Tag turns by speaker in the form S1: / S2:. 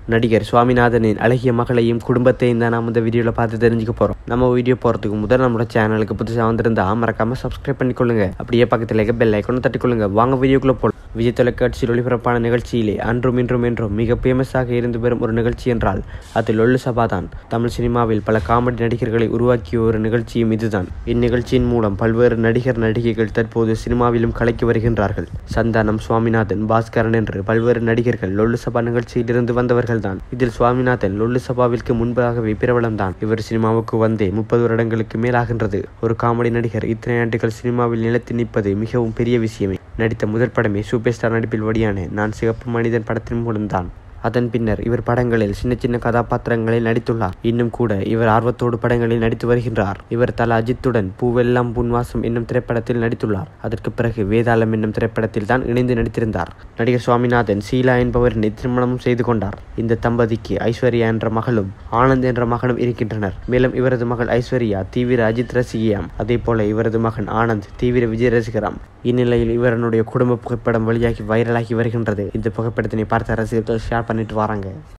S1: நடிகர் சுவாமிநாதனின் அழகிய மகளையும் குடும்பத்தையும் தான் நாம் இந்த வீடியோவில் பார்த்து தெரிஞ்சுக்க போகிறோம். நம்ம வீடியோ போகிறதுக்கு முதல் நம்மளோட சேனலுக்கு புதுசாக வந்திருந்தா மறக்காமல் சப்ஸ்கிரைப் பண்ணிக்கொள்ளுங்க. அப்படியே பக்கத்தில் இருக்க பெல் ஐக்கானை தட்டிக்கொள்ளுங்க. வாங்க வீடியோக்குள்ளே போகலாம். விஜய் தொலைக்காட்சியில் ஒளிபரப்பான நிகழ்ச்சியிலே அன்றும் இன்றும் என்றும் மிக ஃபேமஸாக இருந்து வரும் ஒரு நிகழ்ச்சி என்றால் அது லொல்லு சபா தான். தமிழ் சினிமாவில் பல காமெடி நடிகர்களை உருவாக்கிய ஒரு நிகழ்ச்சியும் இதுதான். இந்நிகழ்ச்சியின் மூலம் பல்வேறு நடிகைகள் தற்போது சினிமாவிலும் கலக்கி வருகின்றார்கள். சந்தானம், சுவாமிநாதன், பாஸ்கரன் என்று பல்வேறு நடிகர்கள் லொல்லு சபா நிகழ்ச்சியில் இருந்து வந்தவர்கள் தான். இதில் சுவாமிநாதன் லொல்லு சபாவிற்கு முன்பாகவே பிரபலம் தான். இவர் சினிமாவுக்கு வந்தே 30 வருடங்களுக்கு மேலாகின்றது. ஒரு காமெடி நடிகர் இத்தனை ஆண்டுகள் சினிமாவில் நிலைத்து நிற்பது மிகவும் பெரிய விஷயமே. நடித்த முதல் படமே சூப்பர் ஸ்டார் நடிப்பில் வெளியான நான் சிகப்பு மனிதன் படத்தின் மூலம்தான். அதன் பின்னர் இவர் படங்களில் சின்ன சின்ன கதாபாத்திரங்களில் நடித்துள்ளார். இன்னும் கூட இவர் ஆர்வத்தோடு படங்களில் நடித்து வருகின்றார். இவர் தல அஜித்துடன் பூவெல்லாம் புன்வாசம் என்னும் திரைப்படத்தில் நடித்துள்ளார். அதற்கு பிறகு வேதாளம் என்னும் திரைப்படத்தில் தான் இணைந்து நடித்திருந்தார். நடிகர் சுவாமிநாதன் ஷீலா என்பவரினை திருமணமும் செய்து கொண்டார். இந்த தம்பதிக்கு ஐஸ்வர்யா என்ற மகளும் ஆனந்த் என்ற மகனும் இருக்கின்றனர். மேலும் இவரது மகள் ஐஸ்வர்யா தீவிர அஜித் ரசிகையாம். அதே போல இவரது மகன் ஆனந்த் தீவிர விஜய் ரசிகராம். இந்நிலையில் இவருடைய குடும்ப புகைப்படம் வெளியாகி வைரலாகி வருகின்றது. இந்த புகைப்படத்தினை பார்த்த ரசிகர்கள் ஷேர் பண்ணிட்டு வராங்க.